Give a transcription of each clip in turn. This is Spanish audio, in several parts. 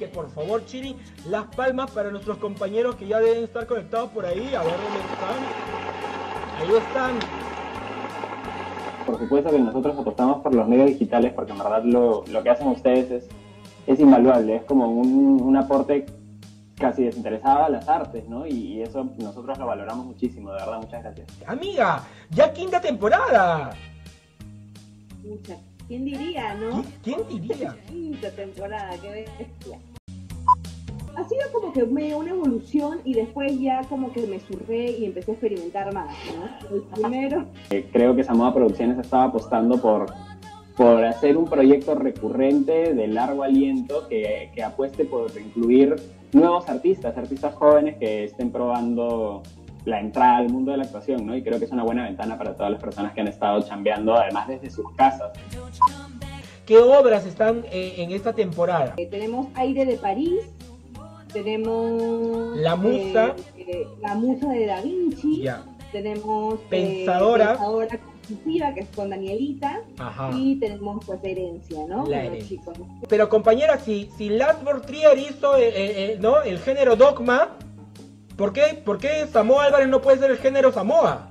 que por favor, Chiri, las palmas para nuestros compañeros que ya deben estar conectados por ahí. A ver dónde están. Ahí están. Por supuesto que nosotros apostamos por los medios digitales porque en verdad lo que hacen ustedes es invaluable, es como un aporte casi desinteresado a las artes, ¿no? Y eso nosotros lo valoramos muchísimo, de verdad, muchas gracias. Amiga, ya quinta temporada. Mucha. ¿Quién diría, no? ¿Quién diría? Quinta temporada, qué bestia. Ha sido como que medio una evolución y después ya como que me surré y empecé a experimentar más, ¿no? El primero... Creo que Samoa Producciones estaba apostando por hacer un proyecto recurrente de largo aliento que apueste por incluir nuevos artistas jóvenes que estén probando la entrada al mundo de la actuación, ¿no? Y creo que es una buena ventana para todas las personas que han estado chambeando, además desde sus casas. ¿Qué obras están en esta temporada? Tenemos Aire de París, tenemos... La Musa. La Musa de Da Vinci. Ya. Tenemos... Pensadora. Pensadora Cognitiva, que es con Danielita. Ajá. Y tenemos pues Herencia, ¿no? La Con los Herencia. chicos. Pero compañera, si Lars von Trier hizo ¿no? el género Dogma, ¿por qué Samoa Álvarez no puede ser el género Samoa?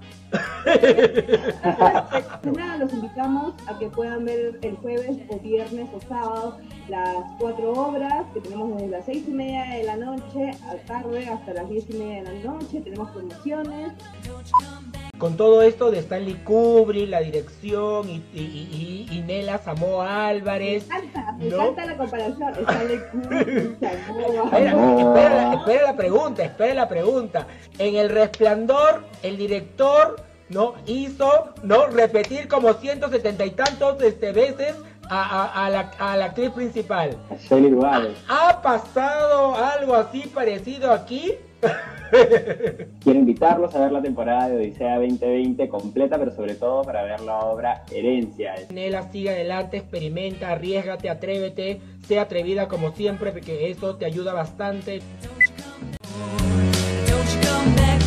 Nada, los invitamos a que puedan ver el jueves o viernes o sábado las 4 obras que tenemos desde las 6:30 de la noche a tarde hasta las 10:30 de la noche. Tenemos promociones. Con todo esto de Stanley Kubrick, la dirección y Nela Samoa Álvarez. Me ¿no? encanta la comparación. Stanley Kubrick, Samoa. Espera la pregunta. En El Resplandor, el director no hizo repetir como 170 y tantos veces a la actriz principal. Shelley Duvall. ¿Ha pasado algo así parecido aquí? Quiero invitarlos a ver la temporada de Odisea 2020 completa, pero sobre todo para ver la obra Herencia. Nela, sigue adelante, experimenta, arriésgate, atrévete, sea atrevida como siempre, porque eso te ayuda bastante. Don't you come back.